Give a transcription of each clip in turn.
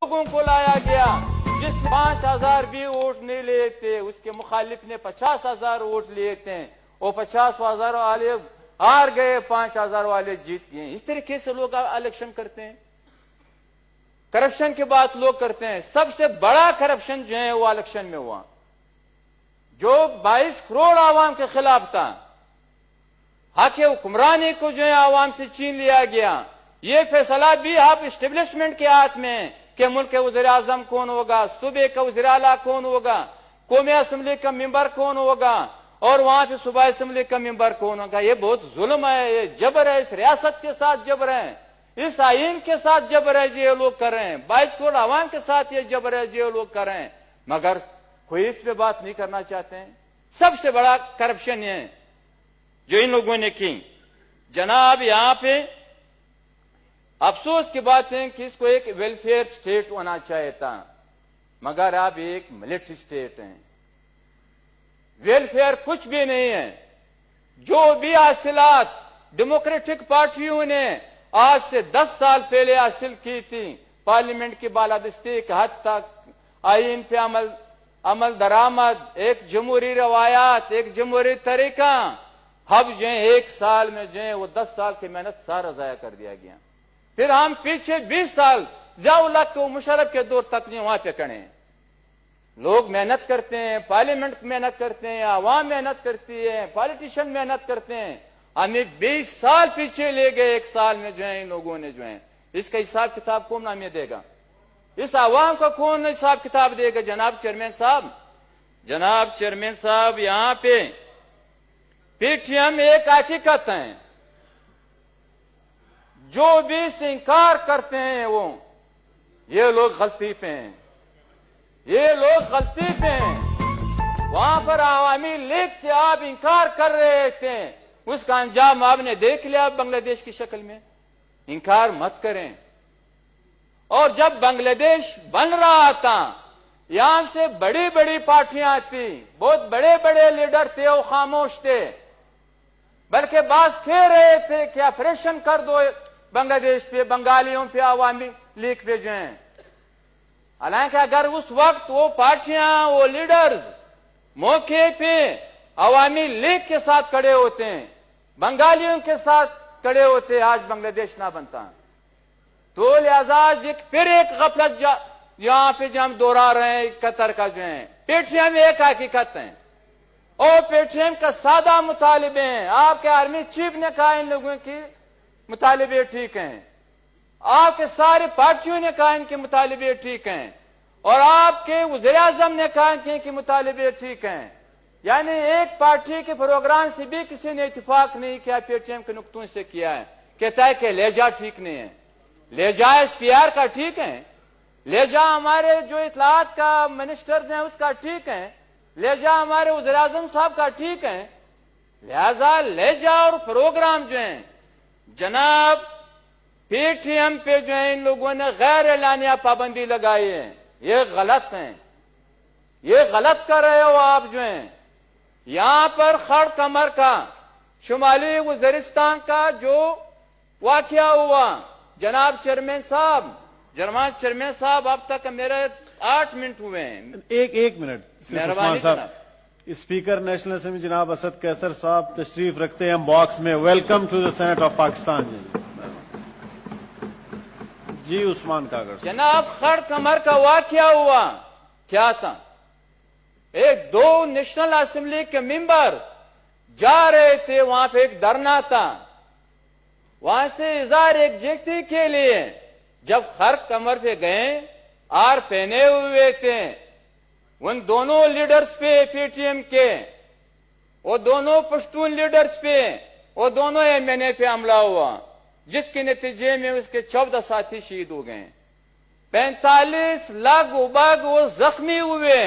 लोगों को लाया गया जिस 5,000 भी वोट नहीं लिए थे, उसके मुखालिफ ने 50,000 वोट लिए थे, वो 50,000 वाले हार गए, 5,000 वाले जीत गए। इस तरीके से लोग इलेक्शन करते हैं। करप्शन की बात लोग करते हैं। सबसे बड़ा करप्शन जो है वो इलेक्शन में हुआ, जो 22 करोड़ आवाम के खिलाफ था। हक हुक्मरानी को जो है आवाम से छीन लिया गया। ये फैसला भी आप इस्टेब्लिशमेंट के हाथ में है कि मुल्क के वज़ीर आज़म कौन होगा, सूबे का वज़ीर आला कौन होगा, कौमी असम्बली का मेंबर कौन होगा, और वहां पे सूबा असम्बली का मेंबर कौन होगा। ये बहुत जुल्म है, ये जबर है, इस रियासत के साथ जबर है, इस आइन के साथ जबर है जो ये लोग कर रहे हैं। 22 करोड़ आवाम के साथ ये जबर है जो ये लोग कर रहे हैं, मगर कोई इस पे बात नहीं करना चाहते हैं। सबसे बड़ा करप्शन है जो इन लोगों ने की। जनाब, यहां पे अफसोस की बात है कि इसको एक वेलफेयर स्टेट होना चाहिए था, मगर अब एक मिलिट्री स्टेट है। वेलफेयर कुछ भी नहीं है। जो भी हासिलात डेमोक्रेटिक पार्टियों ने आज से 10 साल पहले हासिल की थी, पार्लियामेंट की बालादस्ती के हद तक, आइन पे अमल दरामद, एक जमहूरी रवायात, एक जमहूरी तरीका, अब जो है 1 साल में जो है वो 10 साल की मेहनत सारा जाया कर दिया गया। फिर हम पीछे 20 साल ज़िया-उल हक को मुशर्रफ के दौर तक नहीं वहां पे खड़े। लोग मेहनत करते हैं, पार्लियामेंट मेहनत करते हैं, आवाम मेहनत करती है, पॉलिटिशियन मेहनत करते हैं। हमें 20 साल पीछे ले गए। 1 साल में जो है इन लोगों ने जो है इसका हिसाब किताब कौन हमें देगा? इस आवाम का कौन हिसाब किताब देगा? जनाब चेयरमैन साहब, यहां पे पीटीएम एक हकीकत है। जो भी से इंकार करते हैं वो ये लोग गलती पे हैं, ये लोग गलती पे हैं। वहां पर आवामी लीग से आप इंकार कर रहे थे, उसका अंजाम आपने देख लिया बांग्लादेश की शक्ल में। इंकार मत करें। और जब बांग्लादेश बन रहा था, यहां से बड़ी बड़ी पार्टियां थी, बहुत बड़े बड़े लीडर थे, वो खामोश थे, बल्कि बात कह रहे थे कि ऑपरेशन कर दो बांग्लादेश पे, बंगालियों पे, आवामी लीग पे जो है। हालांकि अगर उस वक्त वो पार्टियां, वो लीडर्स मौके पे आवामी लीग के साथ खड़े होते हैं, बंगालियों के साथ खड़े होते, आज बांग्लादेश ना बनता। तो लिहाजा फिर एक गफलत यहां पे जो हम दोहरा रहे हैं कतर का जो है, पेटीएम एक हकीकत है और पेटीएम का सादा मुतालिबे हैं। आपके आर्मी चीफ ने कहा इन लोगों की मुतालिबे ठीक हैं, आपके सारी पार्टियों ने कहा इनके मुतालिबे ठीक हैं, और आपके वज़ीर आज़म ने कहा कि इनके मुतालिबे ठीक हैं। यानी एक पार्टी के प्रोग्राम से भी किसी ने इत्तेफाक नहीं किया, पेटीएम के नुक्तों से किया है। कहता है कि लेजा ठीक नहीं है, लेजा एसपीआर का ठीक है, लेजा हमारे जो इत्तलात का मिनिस्टर हैं उसका ठीक है, लेजा हमारे वज़ीर आज़म साहब का ठीक है। लिहाजा लेजा और प्रोग्राम जो है जनाब पेटीएम पे जो है इन लोगों ने गैर एलानिया पाबंदी लगाई है, ये गलत है, ये गलत कर रहे हो आप जो है। यहां पर खड़ कमर का शुमाली वज़ीरिस्तान का जो वाकया हुआ, जनाब चेयरमैन साहब अब तक मेरे 8 मिनट हुए हैं। एक मिनट मेहरबानी साहब। स्पीकर नेशनल असेंबली जनाब असद कैसर साहब तशरीफ रखते हैं बॉक्स में। Welcome to the senate of Pakistan. जी उस्मान कागड़। जनाब खड़ कमर का वाकया हुआ क्या था? एक 2 नेशनल असेंबली के मेंबर जा रहे थे, वहां पे एक धरना था, वहां से इज़हार एकजुटती के लिए जब खड़ कमर पे गए, आर पहने हुए थे, उन दोनों लीडर्स पे पीटीएम के, वो दोनों पश्तून लीडर्स पे, वो दोनों एमएनए पे हमला हुआ, जिसके नतीजे में उसके 14 साथी शहीद हो गए, 45 लाख उबाग वो जख्मी हुए।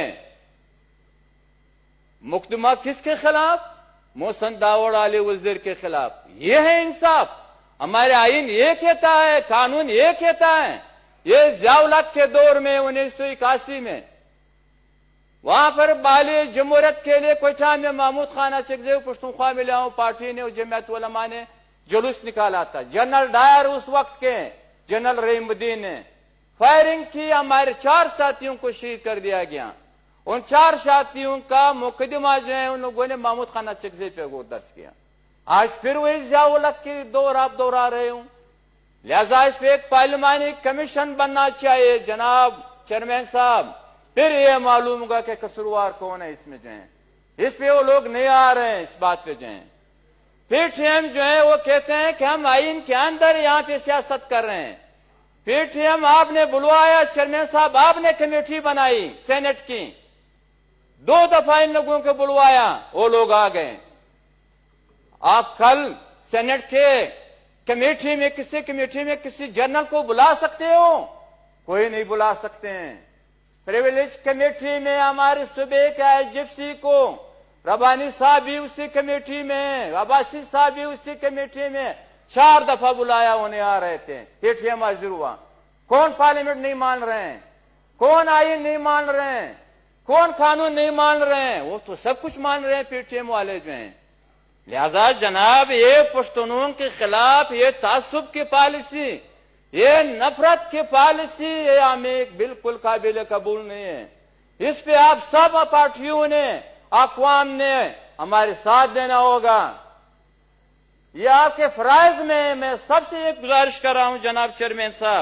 मुकदमा किसके खिलाफ? मोहसन दावड़ आले वजीर के खिलाफ। ये है इंसाफ? हमारे आइन ये कहता है, कानून ये कहता है। ये ज़िया-उल हक के दौर में 1981 में वहां पर बाली जमहूरियत के लिए कोयटा में महमूद खान अचकज़ई पश्तूनख्वा मिलाओ पार्टी ने और जमात उलमा ने जुलूस निकाला था। जनरल डायर उस वक्त के जनरल रहीमुद्दीन ने فائرنگ کی, ہمارے 4 ساتھیوں کو شہید کر دیا گیا. ان 4 ساتھیوں کا مقدمہ جو ہے ان لوگوں نے محمود خانہ چکزی پہ درج کیا. آج پھر وہی ضیاء الحق کی دور آپ دوہرا رہے ہوں. لہذا اس پہ ایک پارلیمانی کمیشن بننا چاہیے جناب چیئرمین صاحب. پھر یہ معلوم ہوگا کہ قصوروار کون ہے اس میں جو ہے. اس پہ وہ لوگ نہیں آ رہے ہیں اس بات پہ جو ہے. پی ٹی ایم جو ہے وہ کہتے ہیں کہ ہم آئین کے اندر یہاں پہ سیاست کر رہے ہیں. پی ٹی ایم آپ نے بلوایا چیئرمین صاحب, آپ نے کمیٹی بنائی سینٹ کی, 2 دفعہ ان لوگوں کو بلوایا, وہ لوگ آ گئے. آپ کل سینٹ کے کمیٹی میں کسی جنرل کو بلا سکتے ہو؟ کوئی نہیں بلا سکتے ہیں. پریویلیج کمیٹی میں ہمارے صوبے کے IGP کو ربانی صاحب بھی اسی کمیٹی میں, عباسی صاحب بھی اسی کمیٹی میں, 4 دفعہ بلایا, انہیں آ رہے تھے. پی ٹی ایم حاضر ہوا. کون پارلیمنٹ نہیں مان رہے ہیں؟ کون آئین نہیں مان رہے ہیں؟ کون قانون نہیں مان رہے ہیں؟ وہ تو سب کچھ مان رہے ہیں پی ٹی ایم والے جو ہیں. لہذا جناب یہ پشتونوں کے خلاف یہ تعصب کی پالیسی, یہ نفرت کی پالیسی, یہ ہمیں بالکل قابل قبول نہیں ہے. اس پہ آپ سب پارٹیوں نے, اقوام نے ہمارے ساتھ دینا ہوگا. یہ آپ کے فرائض میں سب سے ایک گزارش کر رہا ہوں جناب چیئرمین صاحب,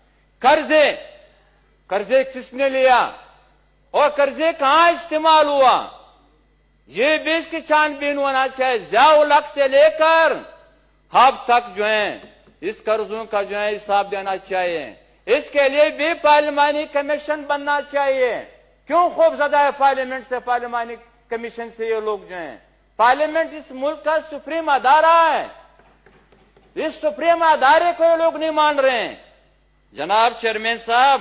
قرضے کس نے لیا اور قرضے کہاں استعمال ہوا, یہ بھی اس کی چھان بین ہونا چاہیے. ضیاء الحق سے لے کر اب تک جو ہے اس قرضوں کا جو ہے حساب دینا چاہیے. اس کے لیے بھی پارلیمانی کمیشن بننا چاہیے. کیوں خوف زدہ ہے پارلیمنٹ سے, پارلیمانی کمیشن سے یہ لوگ جو ہیں؟ پارلیمنٹ اس ملک کا سپریم ادارہ ہے. اس سپریم ادارے کو یہ لوگ نہیں مان رہے ہیں. جناب چیئرمین صاحب,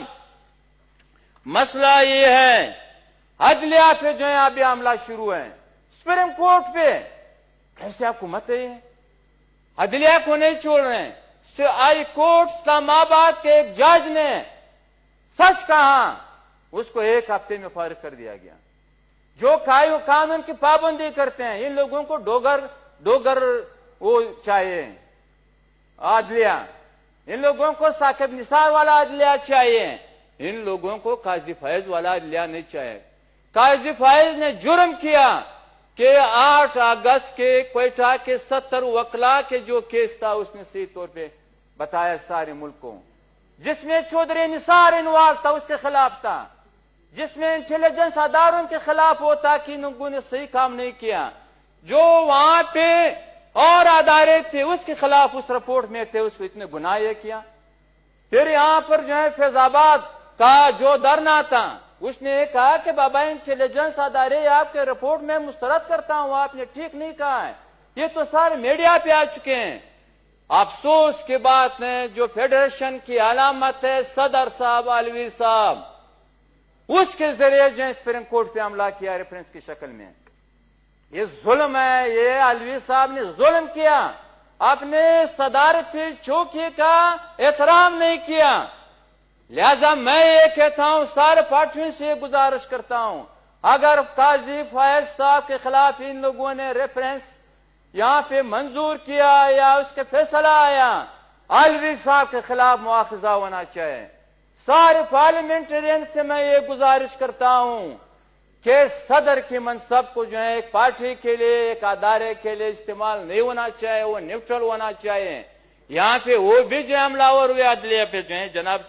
مسئلہ یہ ہے عدلیہ پہ جو ہے ابھی عملہ شروع ہے, سپریم کورٹ پہ. کیسے حکومت ہے یہ؟ عدلیہ کو نہیں چھوڑ رہے ہیں. ہائی کورٹ اسلام آباد کے ایک جج نے سچ کہا, اس کو 1 ہفتے میں فارغ کر دیا گیا. جو قانون کی پابندی کرتے ہیں, ان لوگوں کو ڈوگر وہ چاہیے عدلیہ, ان لوگوں کو ثاقب نثار والا عدلیہ چاہیے, ان لوگوں کو قاضی فیض والا عدلیہ نہیں چاہیے. قاضی فیض نے جرم کیا کہ 8 اگست کے کوئٹہ کے 70 وکلا کے جو کیس تھا اس نے صحیح طور پہ بتایا سارے ملک کو, جس میں چودھری نثار انوالو تھا اس کے خلاف تھا, جس میں انٹیلیجنس اداروں کے خلاف ہوتا کہ ان لوگوں نے صحیح کام نہیں کیا, جو وہاں پہ اور ادارے تھے اس کے خلاف اس رپورٹ میں تھے, اس کو اتنے گناہ کیا. پھر یہاں پر جو ہے فیض آباد کا جو دھرنا تھا, اس نے کہا کہ بابا انٹیلیجنس ادارے آپ کے رپورٹ میں مسترد کرتا ہوں, آپ نے ٹھیک نہیں کہا ہے. یہ تو سارے میڈیا پہ آ چکے ہیں. افسوس کی بات ہے جو فیڈریشن کی علامت ہے صدر صاحب علوی صاحب, اس کے ذریعے جو سپریم کورٹ پہ حملہ کیا ریفرنس کی شکل میں. یہ ظلم ہے, یہ علوی صاحب نے ظلم کیا, اپنے صدارتی چوکی کا احترام نہیں کیا. لہذا میں یہ کہتا ہوں, سارے پارٹیوں سے یہ گزارش کرتا ہوں, اگر قاضی فیض صاحب کے خلاف ان لوگوں نے ریفرنس یہاں پہ منظور کیا یا اس کے فیصلہ آیا, علوی صاحب کے خلاف مواخذہ ہونا چاہیے. سارے پارلیمنٹرین سے میں یہ گزارش کرتا ہوں کہ صدر کی منصب کو جو ہے ایک پارٹی کے لیے, ایک ادارے کے لیے استعمال نہیں ہونا چاہیے, وہ نیوٹرل ہونا چاہیے. یہاں پہ وہ بھی جو حملہ اور ہوئے عدلیہ پہ جو ہے.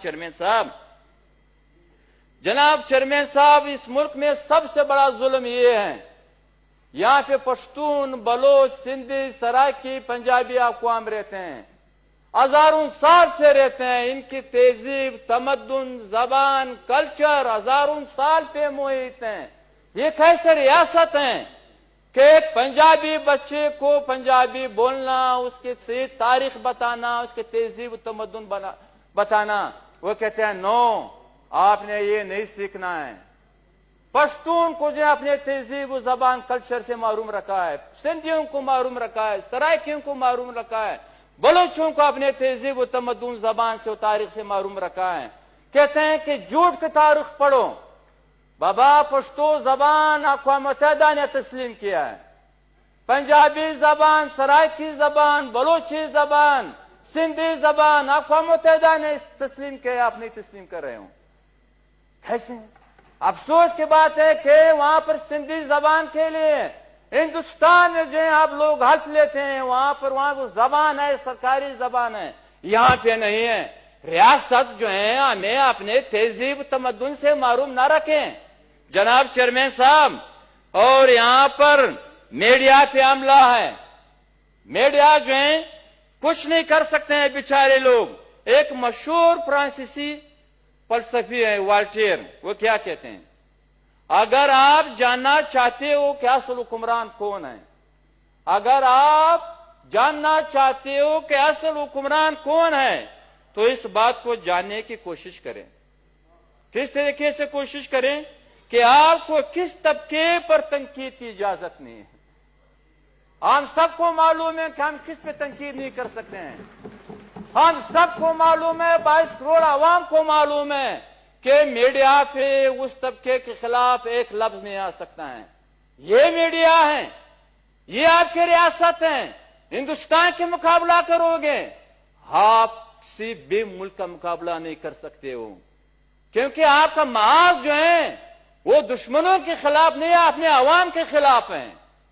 جناب چیئرمین صاحب, اس ملک میں سب سے بڑا ظلم یہ ہے, یہاں پہ پشتون, بلوچ, سندھی, سرائکی, پنجابی اقوام رہتے ہیں, ہزاروں سال سے رہتے ہیں. ان کی تہذیب, تمدن, زبان, کلچر ہزاروں سال پہ محیط ہیں. یہ کیسے ریاست ہیں کہ ایک پنجابی بچے کو پنجابی بولنا, اس کی صحیح تاریخ بتانا, اس کے تہذیب و تمدن بتانا, وہ کہتے ہیں نو, آپ نے یہ نہیں سیکھنا ہے. پشتون کو جو اپنے تہذیب و زبان کلچر سے محروم رکھا ہے, سندھیوں کو محروم رکھا ہے, سرائکیوں کو محروم رکھا ہے, بلوچوں کو اپنے تہذیب و تمدن زبان سے و تاریخ سے محروم رکھا ہے. کہتے ہیں کہ جھوٹ کی تاریخ پڑھو. بابا پشتو زبان اقوام متحدہ نے تسلیم کیا ہے, پنجابی زبان, سرائکی زبان, بلوچی زبان, सिंधी जबान अक़वाम मुत्तहिदा ने तस्लीम किया, आप नहीं तस्लीम कर रहे हो, कैसे? अफसोस की बात है कि वहां पर सिंधी जबान के लिए हिंदुस्तान में जो है आप लोग हल्फ लेते हैं, वहां वो जबान है, सरकारी जबान है, यहाँ पे नहीं है। रियासत जो है हमें अपने तहजीब तमद्दुन से मारूम ना रखें जनाब चेयरमैन साहब। और यहाँ पर मीडिया पे हमला है, मीडिया जो है कुछ नहीं कर सकते हैं बेचारे लोग। एक मशहूर फ्रांसीसी फलसफी है वॉल्टेयर, वो क्या कहते हैं, अगर आप जानना चाहते हो कि असल हुक्मरान कौन है, अगर आप जानना चाहते हो कि असल हुक्मरान कौन है, तो इस बात को जानने की कोशिश करें। किस तरीके से कोशिश करें कि आपको किस तबके पर तनकीद की इजाजत नहीं है। हम सबको मालूम है कि हम किस पे तनकीद नहीं कर सकते हैं। हम सबको मालूम है, 22 करोड़ आवाम को मालूम है कि मीडिया पे उस तबके के खिलाफ एक लफ्ज नहीं आ सकता है। ये मीडिया है, ये आपकी रियासत है, हिंदुस्तान के मुकाबला करोगे, आप किसी भी मुल्क का मुकाबला नहीं कर सकते हो, क्योंकि आपका माज जो है वो दुश्मनों के खिलाफ नहीं है, अपने अवाम के खिलाफ है।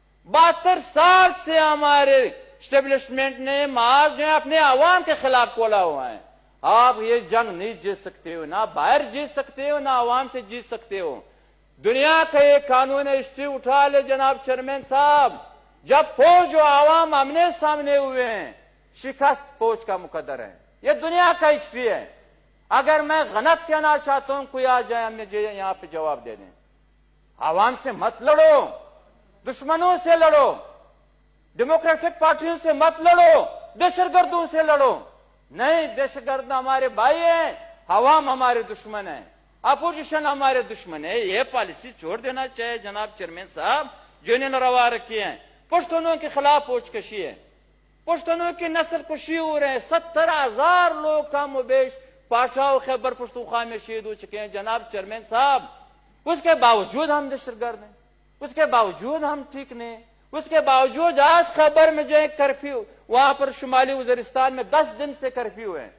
72 साल से हमारे स्टेब्लिशमेंट ने माज जो है अपने अवाम के खिलाफ खोला हुआ है। आप ये जंग नहीं जीत सकते हो, ना बाहर जीत सकते हो, ना अवाम से जीत सकते हो। दुनिया का एक कानून हिस्ट्री उठा ले जनाब चेयरमैन साहब, जब फौज और आवाम आमने सामने हुए हैं, शिकस्त फौज का मुकद्दर है। ये दुनिया का हिस्ट्री है। अगर मैं गलत कहना चाहता हूं, कोई आ जाए मुझे यहां पे जवाब दे दें। आवाम से मत लड़ो, दुश्मनों से लड़ो, डेमोक्रेटिक पार्टियों से मत लड़ो, दहशतगर्दों से लड़ो। नहीं, दहशतगर्द हमारे भाई हैं, आवाम हमारे दुश्मन है, अपोजिशन हमारे दुश्मन है। ये पॉलिसी छोड़ देना चाहिए जनाब चेयरमैन साहब, जो इन्होंने रवा रखी है। पश्तूनों के खिलाफ फौजकशी है, पश्तूनों की नस्ल कुशी हो रहे हैं। 70,000 लोग कम बेश पाशा और खैबर पख्तूनख्वा में शहीद हो चुके हैं जनाब चेयरमैन साहब। उसके बावजूद हम दहशतगर्द हैं, उसके बावजूद हम ठीक नहीं, उसके बावजूद आज खैबर में जो है कर्फ्यू, वहां पर शुमाली वजीरिस्तान में 10 दिन से कर्फ्यू है।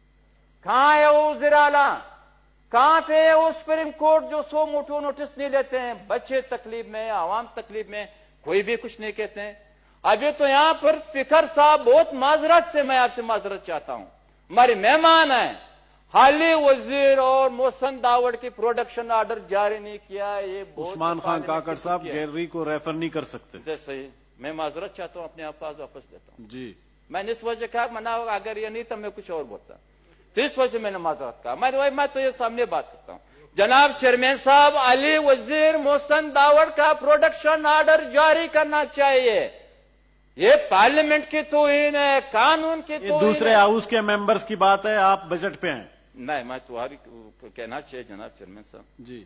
कहां है वो वज़ीर आला, कहां पे है वो सुप्रीम कोर्ट जो 100 मोटो नोटिस नहीं लेते हैं। बच्चे तकलीफ में, आवाम तकलीफ में, कोई भी कुछ नहीं कहते हैं। अभी तो यहां पर स्पीकर साहब बहुत माजरत से, मैं आपसे माजरत चाहता हूं, हमारे मेहमान हैं, हाली वजीर और मोहसन दावड़ की प्रोडक्शन ऑर्डर जारी नहीं किया। ये उस्मान खान काकड़ साहब गैलरी को रेफर नहीं कर सकते। सही, मैं माजरत चाहता हूं, अपने आप वापस लेता हूं जी। मैंने इस वजह कहा मना, अगर ये नहीं तो मैं कुछ और बोलता, तो इस वजह मैंने माजरत कहा। मैं तो ये सामने बात करता हूं जनाब चेयरमैन साहब, अली वजीर मोहसन दावड़ का प्रोडक्शन ऑर्डर जारी करना चाहिए। ये पार्लियामेंट की तौहीन है, कानून की तौहीन है। दूसरे हाउस के मेंबर्स की बात है, आप बजट पे हैं। नहीं, मैं तुम्हारी कहना चाहिए जनाब चेयरमैन साहब जी।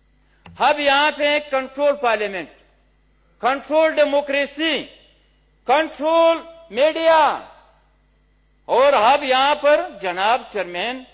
अब यहां पे control parliament, control democracy, control media, और अब यहां पर जनाब चेयरमैन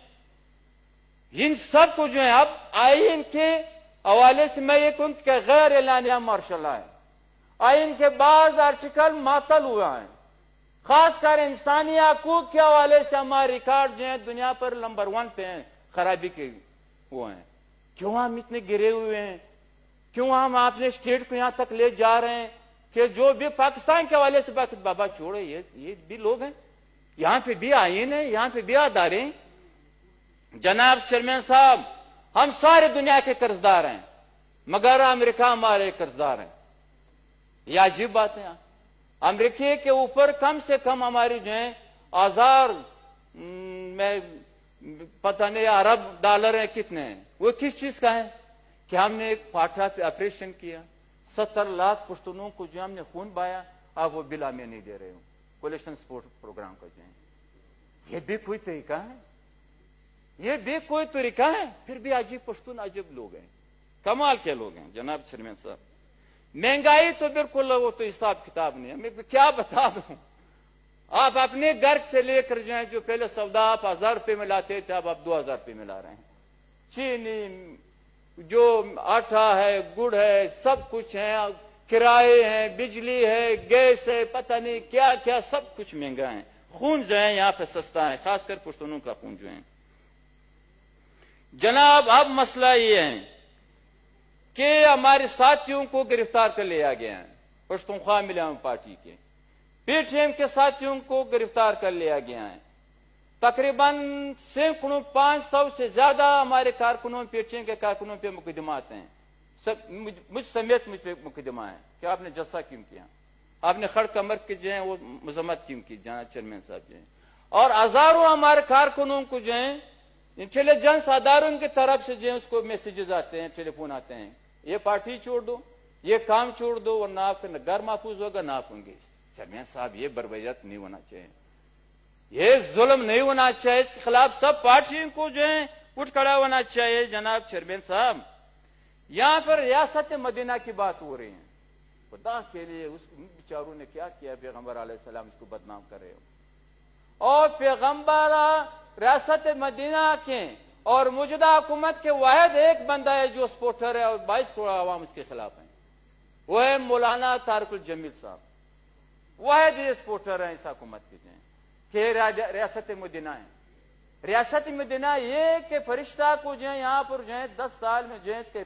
इन सब को जो है अब आईन के हवाले से मैं ये कहूं कि गैर एलानिया मार्शल है। आईन के बाद आर्टिकल मातल हुआ है, खासकर इंसानी हकूक के हवाले से हमारे रिकॉर्ड जो है दुनिया पर नंबर 1 पे हैं, खराबी के वो हैं। क्यों हम इतने गिरे हुए हैं, क्यों हम अपने स्टेट को यहां तक ले जा रहे हैं कि जो भी पाकिस्तान के हवाले से बाबा छोड़ो, ये भी लोग हैं, यहां पे भी आईन है, यहां पे भी अदारे हैं। जनाब चेयरमैन साहब, हम सारे दुनिया के कर्जदार हैं, मगर अमेरिका हमारे कर्जदार हैं। यह अजीब बात है। अमेरिका के ऊपर कम से कम हमारी जो है $1000 में पता नहीं अरब डॉलर है कितने हैं, वो किस चीज का है कि हमने एक फाटा पे ऑपरेशन किया, 70 लाख पश्तूनों को जो हमने खून बहाया, अब वो बिल हमें नहीं दे रहे हो कोलेक्शन सपोर्ट प्रोग्राम का जो है। ये भी कोई तरीका है, ये भी कोई तरीका है। फिर भी अजीब पश्तून अजीब लोग हैं, कमाल के लोग हैं जनाब चेयरमैन साहब। महंगाई तो बिल्कुल वो तो हिसाब किताब नहीं है, मैं क्या बता दूं। आप अपने घर से लेकर जो है, जो पहले सौदा आप 1000 रुपये में लाते थे, अब आप 2000 रुपये में ला रहे हैं। चीनी, जो आटा है, गुड़ है, सब कुछ है, किराए हैं, बिजली है, गैस है, पता नहीं क्या क्या सब कुछ महंगा है। خون جو ہے یہاں پہ سستا ہے، خاص کر پشتونوں کا خون جو ہے۔ جناب اب مسئلہ یہ ہے کہ ہمارے ساتھیوں کو گرفتار کر لیا گیا ہے، پشتونخوا ملیام پارٹی کے پی ٹی ایم کے ساتھیوں کو گرفتار کر لیا گیا ہے۔ تقریباً سینکڑوں 500 سے زیادہ ہمارے کارکنوں پی ٹی ایم کے کارکنوں پہ مقدمات ہیں، مجھ سمیت مجھ پہ مقدمہ ہے کہ آپ نے جلسہ کیوں کیا، آپ نے خڑ کمر کی جو ہے وہ مذمت کیوں کی جناب چیئرمین صاحب جو ہیں، اور ہزاروں ہمارے کارکنوں کو جو ہے انٹیلیجنس اداروں کی طرف سے جو ہے اس کو میسیجز آتے ہیں، ٹیلی فون آتے ہیں، یہ پارٹی چھوڑ دو، یہ کام چھوڑ دو، ورنہ آپ کا نہ گھر محفوظ ہوگا نہ آپ ہوں گے۔ چیئرمین صاحب یہ بربریت نہیں ہونا چاہیے، یہ ظلم نہیں ہونا چاہیے، اس کے خلاف سب پارٹیوں کو جو ہے اٹھ کھڑا ہونا چاہیے۔ جناب چیئرمین صاحب یہاں پر ریاست مدینہ کی بات ہو رہی ہے، خدا کے لیے اس بیچاروں نے کیا کیا، پیغمبر علیہ السلام اس کو بدنام کر رہے ہو، اور پیغمبر ریاست مدینہ کے اور موجودہ حکومت کے واحد ایک بندہ ہے جو سپورٹر ہے اور 22 کروڑ عوام اس کے خلاف ہیں، وہ ہے مولانا طارق الجمیل صاحب، واحد یہ سپورٹر ہیں اس حکومت کے کہ ریاست مدینہ ہے۔ ریاست مدینہ یہ کہ فرشتہ کو جو ہے یہاں پر جو ہے 10 سال میں جو ہے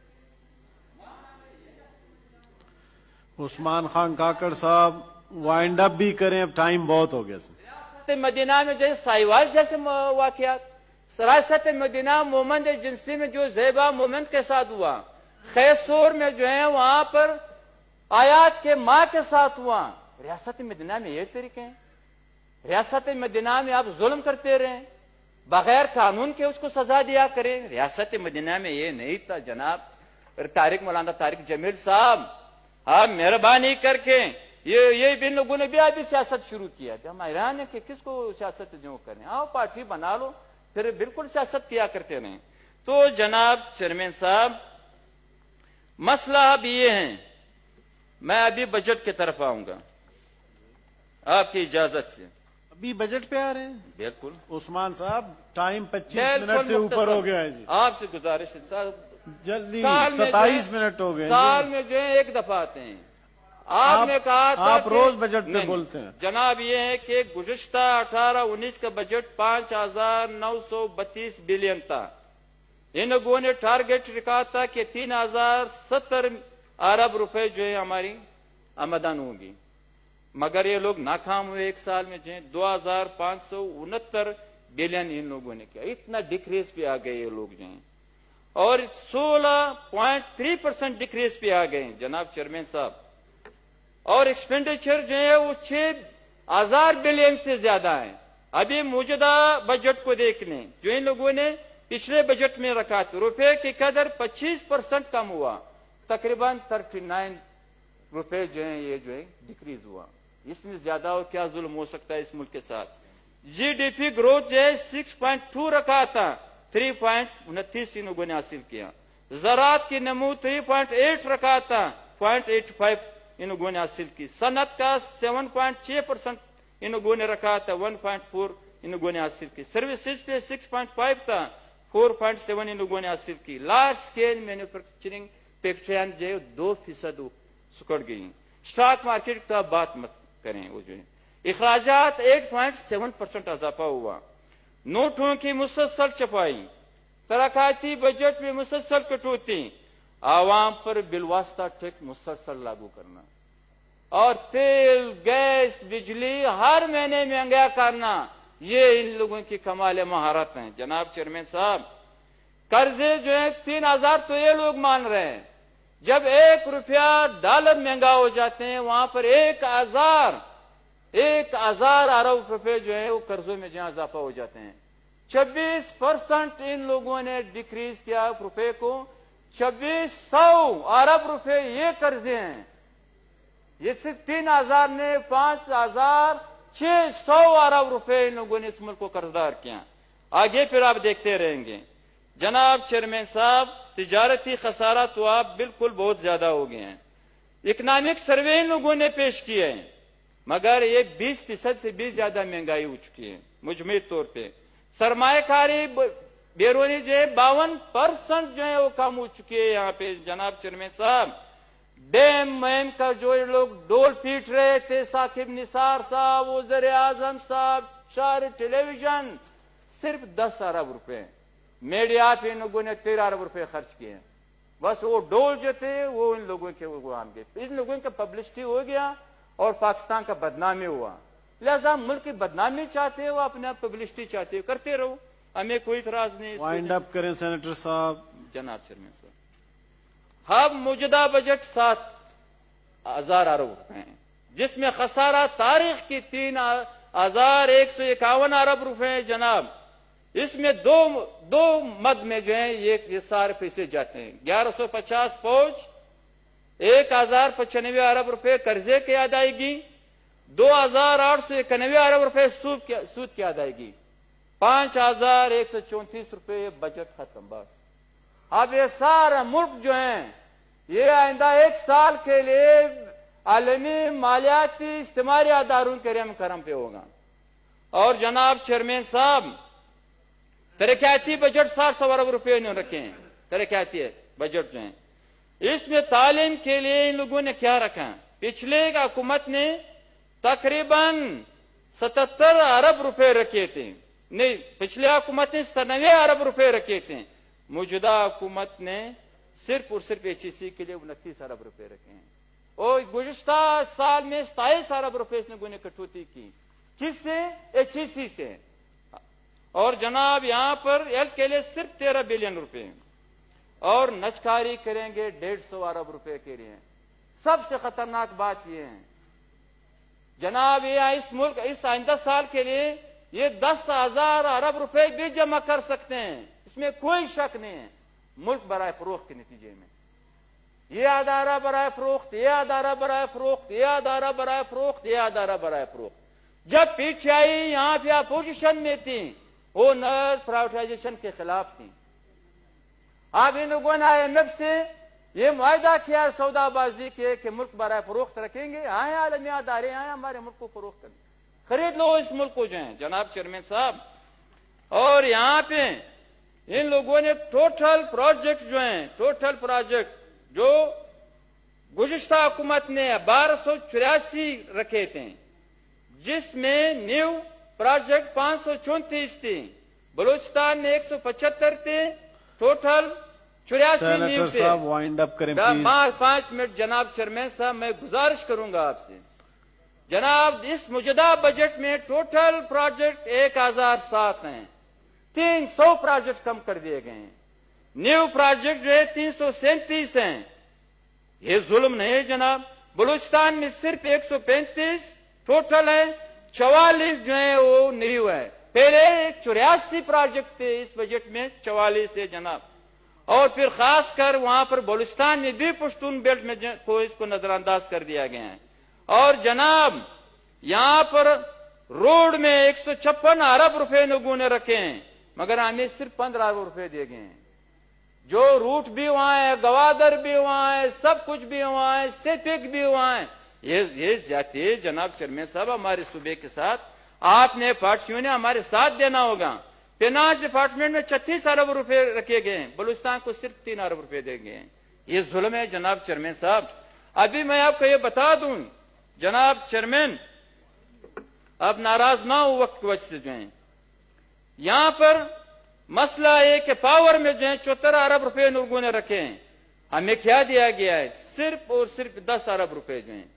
عثمان خان کاکڑ صاحب وائنڈ اپ بھی کریں، اب ٹائم بہت ہو گیا۔ ریاست مدینہ میں جو ہے سائیوال جیسے واقعات، ریاست مدینہ مومند جنسی میں جو زیبا مومند کے ساتھ ہوا، خیسور میں جو ہے وہاں پر آیات کے ماں کے ساتھ ہوا، ریاست مدینہ میں یہ طریقے ہیں؟ ریاست مدینہ میں آپ ظلم کرتے رہیں، بغیر قانون کے اس کو سزا دیا کریں، ریاست مدینہ میں یہ نہیں تھا۔ جناب مولانا طارق جمیل صاحب آپ مہربانی کر کے یہ بھی لوگوں نے بھی ابھی سیاست شروع کیا تھا، ہم حیران ہیں کہ کس کو سیاست جو کریں، آؤ پارٹی بنا لو پھر بالکل سیاست کیا کرتے رہیں۔ تو جناب چیئرمین صاحب مسئلہ اب یہ ہے، میں ابھی بجٹ کی طرف آؤں گا آپ کی اجازت سے۔ ابھی بجٹ پہ آ رہے ہیں؟ بالکل عثمان صاحب ٹائم 25 منٹ سے اوپر ہو گیا ہے جی، آپ سے گزارش ہے جلدی 27 منٹ ہو گئے، سال میں جو ہے ایک دفعہ آتے ہیں۔ آپ نے کہا تھا آپ روز بجٹ پہ بولتے ہیں۔ جناب یہ ہے کہ گزشتہ 18-19 کا بجٹ 5,932 بلین تھا، ان لوگوں نے ٹارگٹ رکھا تھا کہ 3,070 ارب روپے جو ہے ہماری آمدن ہوگی، مگر یہ لوگ ناکام ہوئے، ایک سال میں جو ہے 2,569 بلین ان لوگوں نے کیا، اتنا ڈیکریز پہ آ گئے یہ لوگ جو ہیں، اور 16.3% ڈیکریز پہ آ گئے جناب چیئرمین صاحب، اور ایکسپینڈیچر جو ہے وہ 6,000 بلین سے زیادہ ہے۔ ابھی موجودہ بجٹ کو دیکھ لیں جو ان لوگوں نے پچھلے بجٹ میں رکھا تھا، روپے کی قدر 25% کم ہوا، تقریباً 39 روپے جو ہیں یہ جو ہے ڈیکریز ہوا، اس میں زیادہ اور کیا ظلم ہو سکتا ہے اس ملک کے ساتھ۔ جی ڈی پی گروتھ جو ہے 6.2 رکھا تھا، 3.29 ان لوگوں نے حاصل کیا، زراعت کی نمو 3.8 رکھا تھا، 0.85 ان لوگوں نے حاصل کی، صنعت کا 7.6% ان لوگوں نے رکھا تھا، 1.4 ان لوگوں نے حاصل کی، سروسز پہ 6.5 تھا، 4.7 ان لوگوں نے حاصل کی، لارج اسکیل مینوفیکچرنگ فیکٹریاں جو ہے 2% سکڑ گئی، اسٹاک مارکیٹ کا بات مت کریں، وہ جو ہے اخراجات 8.7% اضافہ ہوا، نوٹوں کی مسلسل چھپائی، ترقیاتی بجٹ میں مسلسل کٹوتی، عوام پر بالواسطہ ٹیکس مسلسل لاگو کرنا، اور تیل گیس بجلی ہر مہینے مہنگا کرنا، یہ ان لوگوں کی کمال مہارت ہیں۔ جناب چیئرمین صاحب قرضے جو ہیں 3,000 تو یہ لوگ مان رہے ہیں، جب 1 روپیہ ڈالر مہنگا ہو جاتے ہیں وہاں پر 1,000 ارب روپے جو ہے وہ قرضوں میں جہاں اضافہ ہو جاتے ہیں، 26% ان لوگوں نے ڈیکریز کیا روپے کو، 2,600 ارب روپے یہ قرضے ہیں، یہ صرف 3,000 نے 5,600 ارب روپے ان لوگوں نے اس ملک کو قرضدار کیا۔ آگے پھر آپ دیکھتے رہیں گے جناب چیئرمین صاحب، تجارتی خسارہ تو آپ بالکل بہت زیادہ ہو گئے ہیں، اکنامک سروے ان لوگوں نے پیش کیے ہیں، مگر یہ 20% سے بھی زیادہ مہنگائی ہو چکی ہے مجموعی طور پہ، سرمایہ کاری بیرونی جو ہے 52% جو ہے وہ کم ہو چکی ہے یہاں پہ۔ جناب چیئرمین صاحب डैम मैम का जो ये लोग डोल पीट रहे थे, साकिब निसार साहब, वज़ीर आज़म साहब, सारे टेलीविजन, सिर्फ 10 अरब रुपए मीडिया पे इन लोगों ने 13 अरब रुपए खर्च किए। बस वो डोल जो थे वो इन लोगों के गुलाम के, इन लोगों का पब्लिसिटी हो गया और पाकिस्तान का बदनामी हुआ। लिहाजा मुल्क की बदनामी चाहते हो, अपने आप पब्लिसिटी चाहते हो, करते रहो, हमें कोई इतराज नहीं। वाइंड अप करें सेनेटर साहब। जनाब चेयरमैन साहब, अब मौजूदा बजट 7,000 अरब रुपए हैं, जिसमें खसारा तारीख की 3,151 अरब रुपए है जनाब। इसमें दो मद में जो है ये सारे पैसे जाते हैं। 1150 फौज, 1,095 अरब रुपए कर्जे की अदायगी, 2,891 अरब रुपए सूद की अदायगी, 5,134 रुपए बजट खत्म। बस अब ये सारा मुल्क जो है ये आइंदा 1 साल के लिए आलमी मालियाती इज्तिमाई अदारों के रहम करम पे होगा। और जनाब चेयरमैन साहब, तरक्याती बजट 700 अरब रुपए इन्होंने रखे हैं, तरक्याती बजट जो है। इसमें तालीम के लिए इन लोगों ने क्या रखा? पिछले हुकूमत ने तकरीबन 77 अरब रुपए रखे थे, नहीं, पिछले हुकूमत ने 97 अरब रुपए रखे थे। मौजूदा हुकूमत ने सिर्फ और सिर्फ HEC के लिए 29 अरब रुपए रखे हैं। और गुज़िश्ता साल में 27 अरब रुपए इस लोगों ने कटौती की। किससे? HEC से। और जनाब यहां पर हेल्थ के लिए सिर्फ 13 बिलियन रुपए, और नचकारी करेंगे 150 अरब रुपए के लिए। सबसे खतरनाक बात यह है जनाब, ये इस मुल्क इस आइंदा साल के लिए ये 10,000 अरब रुपए भी जमा कर सकते हैं, इसमें कोई शक नहीं है। मुल्क बराए फरोख्त के नतीजे में ये अदारा बराए फरोख्त, ये अदारा बराए फरोख्त, ये अदारा बराए फरोख्त, ये अदारा बराए फरोख्त। जब PTI यहां पे अपोजिशन में थी, वो नर प्राइवेटाइजेशन के खिलाफ थी। अब इन लोगों ने IMF से ये मुआहदा किया सौदाबाजी के कि मुल्क बराए फरोख्त रखेंगे। आए आलमी अदारे आए हमारे मुल्क को फरोख्त करें, खरीद लो इस मुल्क को जो है जनाब चेयरमैन साहब। और यहां पे इन लोगों ने टोटल प्रोजेक्ट जो है, टोटल प्रोजेक्ट जो गुज़िश्ता हुकूमत ने 1284 रखे थे, जिसमें न्यू प्रोजेक्ट 534 थे, बलूचिस्तान में 175 थे, टोटल 84 न्यू थे। वाइंड अप करें 5 मिनट जनाब चेयरमैन साहब, मैं गुजारिश करूंगा आपसे जनाब, इस मौजूदा बजट में टोटल प्रोजेक्ट 1007 हैं, 300 प्रोजेक्ट कम कर दिए गए हैं। न्यू प्रोजेक्ट जो है 337 हैं। ये जुल्म नहीं है जनाब। बलूचिस्तान में सिर्फ 135 टोटल है, 44 जो है वो न्यू है। पहले 84 प्रोजेक्ट थे, इस बजट में 44 है जनाब। और फिर खासकर वहां पर बलूचिस्तान में भी पश्तून बेल्ट में को इसको नजरअंदाज कर दिया गया है। और जनाब यहां पर रोड में 156 अरब रुपए लोगों ने रखे हैं, मगर हमें सिर्फ 15 अरब रुपए दिए गए हैं। जो रूट भी वहां है, गवादर भी वहां है, सब कुछ भी वहां है, सेपिक भी वहां है। ये जाती है जनाब चेयरमैन साहब, हमारे सूबे के साथ आपने पार्टियों ने हमारे साथ देना होगा। फाइनेंस डिपार्टमेंट में 36 अरब रुपए रखे गए हैं, बलूचिस्तान को सिर्फ 3 अरब रुपए दे गए हैं। ये जुल्म है जनाब चेयरमैन साहब। अभी मैं आपको ये बता दूं जनाब चेयरमैन, अब नाराज ना हो वक्त की वजह से जो है, यहां पर मसला है कि पावर में जो है 74 अरब रुपए लोगों ने रखे हैं। हमें क्या दिया गया है? सिर्फ और सिर्फ 10 अरब रुपए जो है।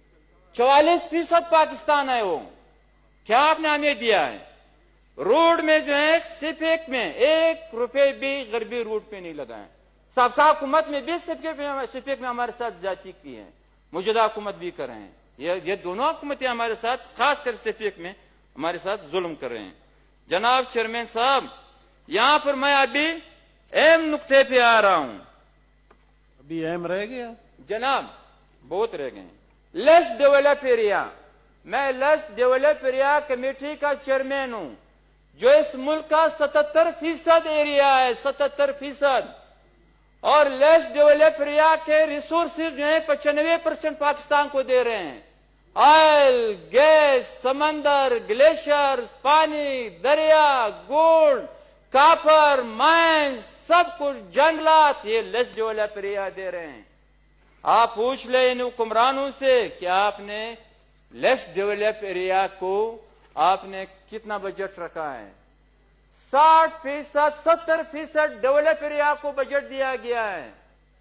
44% पाकिस्तान है, वो क्या आपने हमें दिया है? रोड में जो है सिपेक में 1 रुपए भी गरबी रोड पे नहीं लगा है। सबका हुकूमत में भी सिपेक में हमारे साथ ज्यादती की है, मौजूदा हुकूमत भी कर रहे हैं। ये दोनों हुकूमतें हमारे साथ, खासकर सिपेक में हमारे साथ जुल्म कर रहे हैं। जनाब चेयरमैन साहब, यहां पर मैं अभी अहम नुक्ते पे आ रहा हूं। अभी अहम रह गया जनाब, बहुत रह गए। लेस डेवलप एरिया, मैं लेस डेवलप एरिया कमेटी का चेयरमैन हूं, जो इस मुल्क का 77% एरिया है, 77%। और लेस डेवलप एरिया के रिसोर्सेज जो है 95% पाकिस्तान को दे रहे हैं। ऑयल, गैस, समंदर, ग्लेशियर, पानी, दरिया, गोल्ड, कापर, माइंस, सब कुछ, जंगलात, ये लेस डेवलप एरिया दे रहे हैं। आप पूछ ले इन हुक्मरानों से कि आपने लेस डेवलप एरिया को आपने कितना बजट रखा है। 60%, 70% डेवलप एरिया को बजट दिया गया है।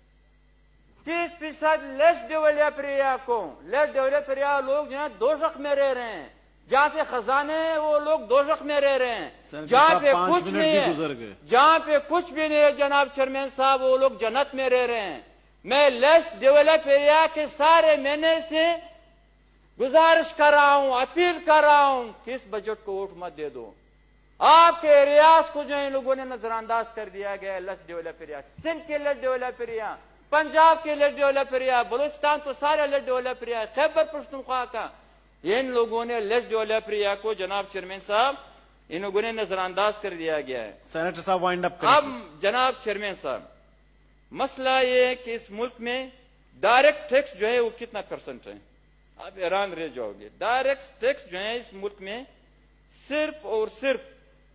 30% लेस डेवलप एरिया को। लेस डेवलप एरिया लोग जो है दोजख में रह रहे हैं, जहां पे खजाने हैं वो लोग दोजख में रह रहे हैं, जहां पे कुछ नहीं है, जहां पे कुछ भी नहीं है जनाब चेयरमैन साहब, वो लोग जन्नत में रह रहे हैं। मैं लेस डेवलप एरिया के सारे मैंने से गुजारिश कर रहा हूं, अपील कर रहा हूं कि इस बजट को वोट मत दे दो। आपके एरियाज को जो इन लोगों ने नजरअंदाज कर दिया गया। लेस डेवलप एरिया, सिंध के लेस डेवलप एरिया, पंजाब के लेस डेवलप एरिया, बलूचिस्तान तो सारे less develop area, Khyber Pakhtunkhwa का, इन लोगों ने लेस डेवलप एरिया को जनाब चेयरमैन साहब इन लोगों ने नजरअंदाज कर दिया गया है। सेनेटर साहब वाइंड अप करें। अब जनाब चेयरमैन साहब, मसला ये है कि इस मुल्क में डायरेक्ट टैक्स जो है वो कितना परसेंट है, आप हैरान रह जाओगे। डायरेक्ट टैक्स जो है इस मुल्क में सिर्फ और सिर्फ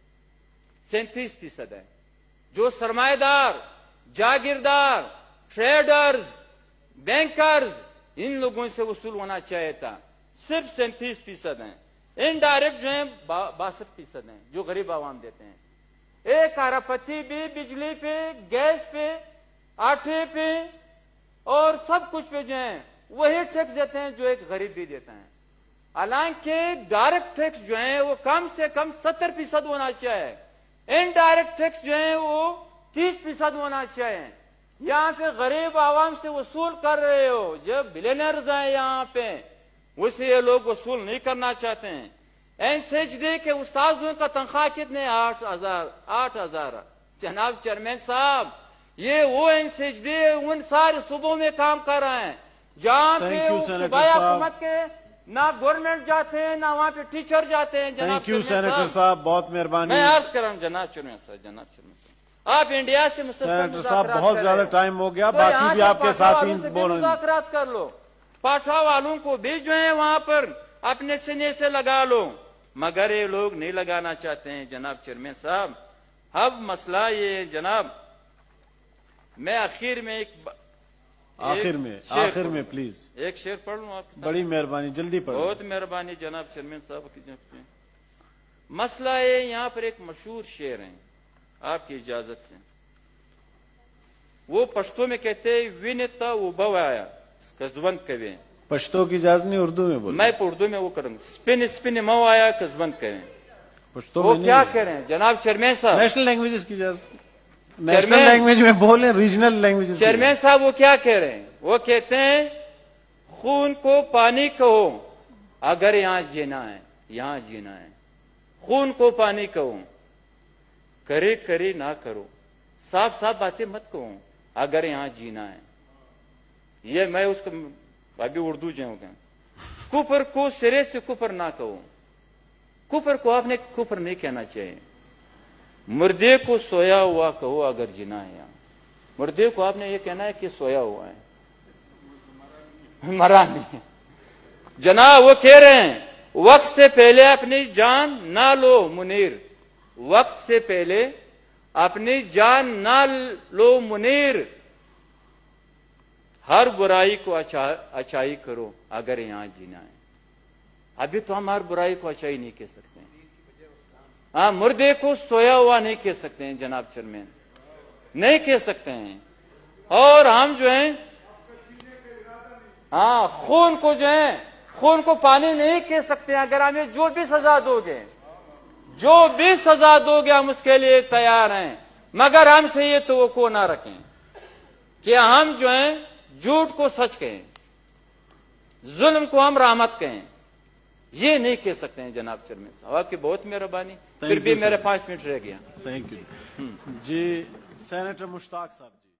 37% है। जो सरमाएदार, जागीरदार, ट्रेडर्स, बैंकर्स, इन लोगों से वसूल होना चाहिए था, सिर्फ 37% है। इनडायरेक्ट जो है 62% है, जो गरीब आवाम देते हैं। एक अरबपति भी बिजली पे, गैस पे, आटे पे और सब कुछ पे जो है वही टैक्स देते हैं जो एक गरीब भी देता है। हालांकि डायरेक्ट टैक्स जो है वो कम से कम 70% होना चाहिए। इनडायरेक्ट टैक्स जो है वो 30% होना चाहिए। यहाँ पे गरीब आवाम से वसूल कर रहे हो, जो बिलियनर्स हैं यहाँ पे, उसे ये लोग वसूल नहीं करना चाहते हैं। एनसीएचडी के उस्तादों का तनख्वाह कितने? 8,000। जनाब चेयरमैन साहब, ये वो एनसीएचडी उन सारे सूबों में काम कर रहे हैं जहाँ पे सूबाई हुकूमत के ना गवर्नमेंट जाते हैं ना वहाँ पे टीचर जाते हैं। थैंक यू सेनेटर साहब, बहुत मेहरबानी। मैं अर्ज कर रहा हूँ जनाब चेयरमैन साहब, आप इंडिया से सेनेटर साहब बहुत ज्यादा टाइम हो गया, बाकी भी आपके साथ ही मुज़ाकरात कर लो। पाठा वालों को भी जो है वहां पर अपने सीने से लगा लो, मगर ये लोग नहीं लगाना चाहते हैं जनाब चेयरमैन साहब। अब मसला ये जनाब, मैं आखिर में प्लीज एक शेर पढ़ लूं आप? बड़ी मेहरबानी, जल्दी पढ़ो। बहुत मेहरबानी जनाब चेयरमैन साहब की। मसला है यहाँ पर एक मशहूर शेर है, आपकी इजाजत से। वो पश्तो में कहते हैं विनता उबवाया कज़वंत कवे। पश्तो की इजाजत नहीं, उर्दू में बोल। मैं उर्दू में वो करूंगा। स्पिन स्पिन मो आया कज़वंत कवे। पश्तो वो क्या कह रहे हैं जनाब चेयरमैन साहब? नेशनल लैंग्वेजेस की इजाजत, नेशनल लैंग्वेज में बोले, रीजनल लैंग्वेजेस। चेयरमैन साहब वो क्या कह रहे हैं? वो कहते हैं खून को पानी कहो अगर यहाँ जीना है, यहाँ जीना है। खून को पानी कहो, करे करे ना करो, साफ साफ बातें मत कहो अगर यहाँ जीना है। ये मैं उसको अभी उर्दू जो हूं, कुफर को सिरे से कुफर ना कहो। कुफर को आपने कुफर नहीं कहना चाहिए। मुर्दे को सोया हुआ कहो अगर जीना है यहाँ। मुर्दे को आपने ये कहना है कि सोया हुआ है, मरा नहीं। जनाब वो कह रहे हैं वक्त से पहले अपनी जान ना लो मुनीर, वक्त से पहले अपनी जान ना लो मुनीर। हर बुराई को अच्छाई करो अगर यहाँ जीना है। अभी तो हम हर बुराई को अच्छाई नहीं कह सकते हैं। हाँ, मुर्दे को सोया हुआ नहीं कह सकते हैं जनाब चेयरमैन, नहीं कह सकते हैं। और हम जो है हाँ, खून को जो है खून को पानी नहीं कह सकते। अगर हमें जो भी सजा दोगे, जो भी सजा दोगे हम उसके लिए तैयार हैं, मगर हमसे ये तो वो ना रखें कि हम जो है झूठ को सच कहें, जुल्म को हम रहमत कहें। ये नहीं कह सकते हैं जनाब चेयरमैन साहब। आपकी बहुत मेहरबानी। फिर भी मेरे 5 मिनट रह गया। थैंक यू जी। सेनेटर मुश्ताक साहब जी।